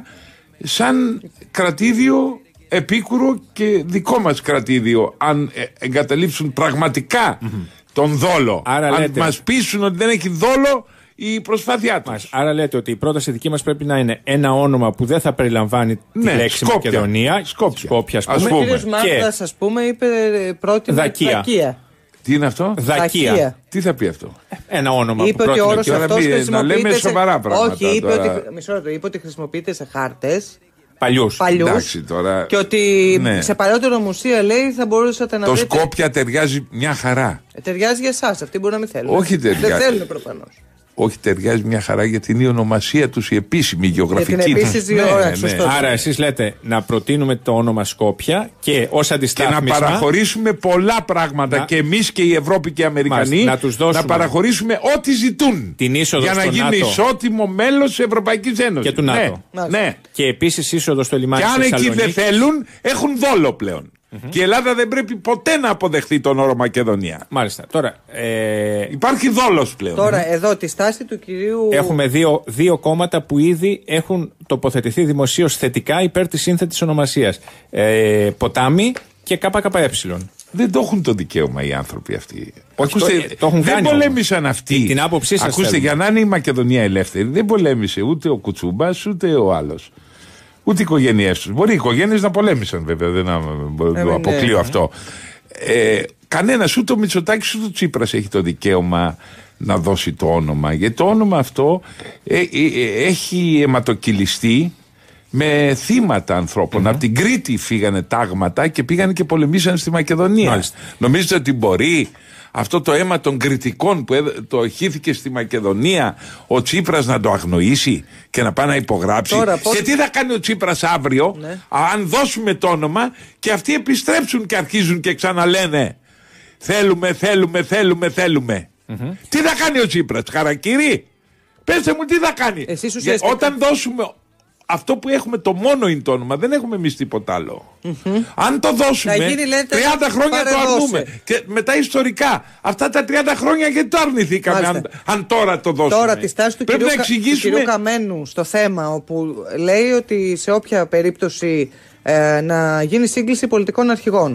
σαν κρατήδιο επίκουρο και δικό μας κρατήδιο, αν εγκαταλείψουν πραγματικά mm-hmm. τον δόλο. Άρα αν λέτε... μας πείσουν ότι δεν έχει δόλο η προσπάθειά τους. Μας. Άρα λέτε ότι η πρόταση δική μας πρέπει να είναι ένα όνομα που δεν θα περιλαμβάνει ναι, τη λέξη Σκόπια. Μακεδονία. Σκόπια, Σκόπια ας πούμε. Ο κύριος Μάρτας, ας πούμε, είπε πρώτη Δακία. Τι είναι αυτό? Δακία. Τι θα πει αυτό? Ένα όνομα είπε που ότι ο όρος αυτός χρησιμοποιείται. Να λέμε σοβαρά πράγματα. Όχι, είπε ότι, μισό, είπε ότι χρησιμοποιείται σε χάρτες. Παλιούς. Παλιούς. Εντάξει, τώρα... Και ότι ναι. σε παλιότερο μουσείο, λέει, θα μπορούσατε να το βρείτε... Το Σκόπια ταιριάζει μια χαρά. Ε, ταιριάζει για εσάς, αυτοί μπορεί να μην θέλουν. Όχι ταιριάζει. Δεν θέλουν προφανώς. Όχι, ταιριάζει μια χαρά γιατί είναι η ονομασία τους η επίσημη, η γεωγραφική. Για την επίσημη, ναι, ωραία, ναι, ναι. Άρα εσείς λέτε να προτείνουμε το όνομα Σκόπια και ως αντιστάθμισμα. Και να παραχωρήσουμε πολλά πράγματα να... και εμείς και η Ευρώπη και οι Αμερικανοί. Να, τους δώσουμε... να παραχωρήσουμε ό,τι ζητούν. Την είσοδο για να γίνει ΝΑΤΟ. Ισότιμο μέλος της Ευρωπαϊκής Ένωσης. Και του ΝΑΤΟ. Ναι. ναι. Και επίσης είσοδο στο λιμάνι της Θεσσαλονίκης. Και αν εκεί δεν θέλουν, έχουν δόλο πλέον. Mm-hmm. Και η Ελλάδα δεν πρέπει ποτέ να αποδεχθεί τον όρο Μακεδονία. Μάλιστα. Τώρα, ε... υπάρχει δόλος πλέον. Τώρα, εδώ τη στάση του κυρίου. Έχουμε δύο, δύο κόμματα που ήδη έχουν τοποθετηθεί δημοσίως θετικά υπέρ της σύνθετης ονομασίας. Ε, Ποτάμι και ΚΚΕ. Δεν το έχουν το δικαίωμα οι άνθρωποι αυτοί. Όχι, ακούστε, το, το έχουν δεν κάνει πολέμησαν όμως. Αυτοί. Την άποψή σας. Ακούστε, θέλουμε. Για να είναι η Μακεδονία ελεύθερη, δεν πολέμησε ούτε ο Κουτσούμπας ούτε ο άλλος. Ούτε οι οικογένειές τους. Μπορεί οι οικογένειες να πολέμησαν, βέβαια, δεν ε, το αποκλείω ναι. αυτό. Ε, κανένας, ούτε ο Μητσοτάκης ούτε ο Τσίπρας έχει το δικαίωμα να δώσει το όνομα. Γιατί το όνομα αυτό ε, ε, ε, έχει αιματοκυλιστεί με θύματα ανθρώπων. Mm-hmm. Από την Κρήτη φύγανε τάγματα και πήγανε και πολεμήσαν στη Μακεδονία. Μάλιστα. Νομίζετε ότι μπορεί αυτό το αίμα των κριτικών που το χύθηκε στη Μακεδονία ο Τσίπρας να το αγνοήσει και να πάει να υπογράψει? Τώρα, πώς... Και τι θα κάνει ο Τσίπρας αύριο, ναι. αν δώσουμε το όνομα και αυτοί επιστρέψουν και αρχίζουν και ξαναλένε θέλουμε, θέλουμε, θέλουμε, θέλουμε. Mm-hmm. Τι θα κάνει ο Τσίπρας, χαρακίρι? Πέστε μου τι θα κάνει. ουσιαστικά... Όταν δώσουμε αυτό που έχουμε, το μόνο είναι το όνομα, δεν έχουμε εμείς τίποτα άλλο. Mm-hmm. Αν το δώσουμε, γίνει, λέτε, τριάντα χρόνια το αρνούμε. Και μετά ιστορικά, αυτά τα τριάντα χρόνια γιατί το αρνηθήκαμε, αν, αν τώρα το δώσουμε? Τώρα τη στάση του κυρίου, εξηγήσουμε... του κυρίου Καμένου στο θέμα, όπου λέει ότι σε όποια περίπτωση ε, να γίνει σύγκληση πολιτικών αρχηγών.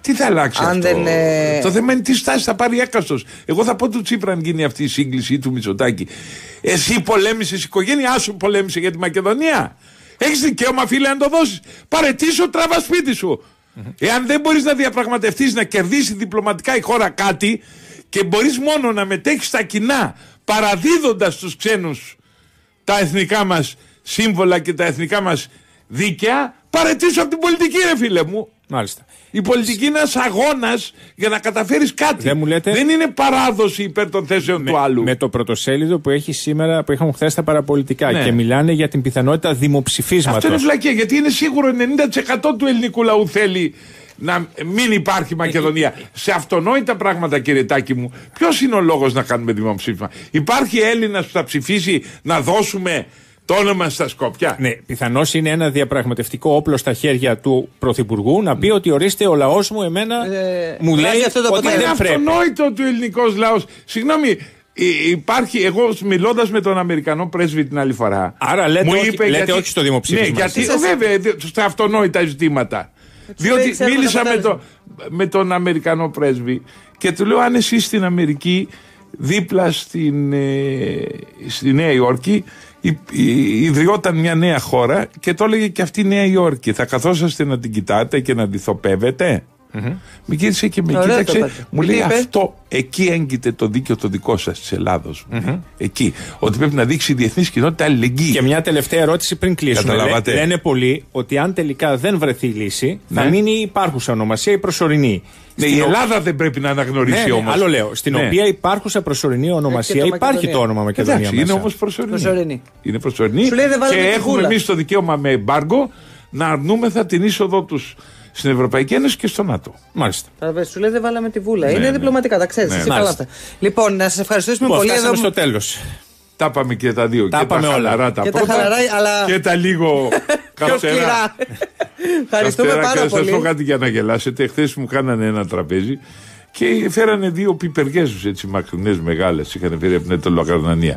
Τι θα αλλάξει αν αυτό. Δεν, ε... Το θέμα είναι τι στάση θα πάρει έκαστος. Εγώ θα πω του Τσίπρα αν γίνει αυτή η σύγκληση ή του Μητσοτάκη. Εσύ πολέμησες, η οικογένειά σου πολέμησε για τη Μακεδονία. Έχεις δικαίωμα, φίλε, να το δώσεις. Παρετήσου, τράβα σπίτι σου. Mm-hmm. Εάν δεν μπορείς να διαπραγματευτείς, να κερδίσει διπλωματικά η χώρα κάτι και μπορείς μόνο να μετέχεις στα κοινά, παραδίδοντας στους ξένους τα εθνικά μας σύμβολα και τα εθνικά μας δίκαια, παρετήσου από την πολιτική, ρε φίλε μου. Μάλιστα. Η πολιτική είναι ένας αγώνας για να καταφέρεις κάτι. Δεν, μου λέτε... δεν είναι παράδοση υπέρ των θέσεων με, του άλλου. Με το πρωτοσέλιδο που έχει σήμερα, που είχαμε χθες στα παραπολιτικά, ναι, και μιλάνε για την πιθανότητα δημοψηφίσματος. Αυτό είναι βλακία, γιατί είναι σίγουρο ενενήντα τοις εκατό του ελληνικού λαού θέλει να μην υπάρχει Μακεδονία. Σε αυτονόητα πράγματα, κύριε Τάκη μου, ποιος είναι ο λόγος να κάνουμε δημοψήφισμα? Υπάρχει Έλληνας που θα ψηφίσει να δώσουμε το όνομα στα Σκόπια? Ναι, πιθανώς είναι ένα διαπραγματευτικό όπλο στα χέρια του Πρωθυπουργού να πει ότι ορίστε, ο λαός μου εμένα ε, μου λέει αυτό το ότι δεν είναι πρέπει. Είναι αυτονόητο του ελληνικός λαός. Συγγνώμη, υπάρχει, εγώ μιλώντας με τον Αμερικανό πρέσβη την άλλη φορά. Άρα λέτε, μου όχι, είπε, λέτε γιατί, όχι στο δημοψήφισμα. Ναι, γιατί σας... βέβαια στα αυτονόητα ζητήματα. Διότι μίλησα με, το, με τον Αμερικανό πρέσβη και του λέω, αν εσύ στην Αμερική δίπλα στην, ε, στη Νέα Υόρκη ιδρυόταν μια νέα χώρα και το έλεγε και αυτή η Νέα Υόρκη, θα καθόσαστε να την κοιτάτε και να αντιθοπεύετε? Mm-hmm. Με γύρισε και με Ωραία, κοίταξε, μου λέει είπε? αυτό, εκεί έγκυται το δίκαιο το δικό σας της Ελλάδος. Mm-hmm. Εκεί, ότι πρέπει να δείξει η διεθνής κοινότητα αλληλεγγύη. Και μια τελευταία ερώτηση πριν κλείσουμε. Λέ, λένε πολλοί ότι αν τελικά δεν βρεθεί λύση, ναι, θα μείνει η υπάρχουσα ονομασία, η προσωρινή. Ναι, η Ελλάδα ο... δεν πρέπει να αναγνωρίσει, ναι, όμως. Ναι, άλλο λέω. Στην ναι, οποία υπάρχουσα προσωρινή ονομασία υπάρχει το όνομα Μακεδονία. Εντάξει, μέσα. Είναι όμως προσωρινή. προσωρινή. Είναι προσωρινή. Σου λέει, δεν και έχουμε εμείς το δικαίωμα με εμπάργκο να αρνούμεθα την είσοδό τους στην Ευρωπαϊκή Ένωση και στο ΝΑΤΟ. Μάλιστα. Σου λέει δεν βάλαμε τη βούλα. Ναι, είναι ναι, διπλωματικά, τα ξέρεις. Ναι. Καλά αυτά. Λοιπόν, να σας ευχαριστήσουμε Που πολύ. Φτάσαμε στο τέλος. Τα πάμε και τα δύο. Τα και πάμε τα όλα. χαλαρά τα και πρώτα. Τα χαλαρά, αλλά... Και τα λίγο καυστερά. Ευχαριστούμε πάρα και πολύ. σας πω κάτι για να γελάσετε. Χθες μου κάνανε ένα τραπέζι και φέρανε δύο πιπεργέζους έτσι μακρινές μεγάλες. Είχαν φέρει από την Ετωλοκαρνανία.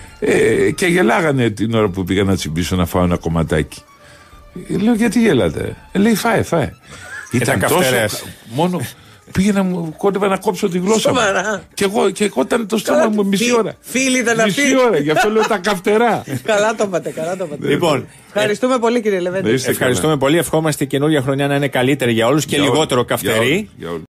Ε, και γελάγανε την ώρα που πήγα να τσιμπήσω να φάω ένα κομματάκι. Λέω, γιατί γέλατε? Ε, λέει, φάε, φάε. Ήταν τόσο. Μόνο πήγαινα, μου κόντευα να κόψω τη γλώσσα μου. Και εγώ, και εγώ ήταν το στόμα μου μισή ώρα. Φίλοι ήταν αυτοί. Μισή ώρα, γι' αυτό λέω τα καυτερά. Καλά το είπατε, καλά το είπατε. Λοιπόν, ευχαριστούμε πολύ, κύριε Λεβέντη. Ευχαριστούμε πολύ. Ευχόμαστε η καινούργια χρονιά να είναι καλύτερη για όλους και λιγότερο καυτερή.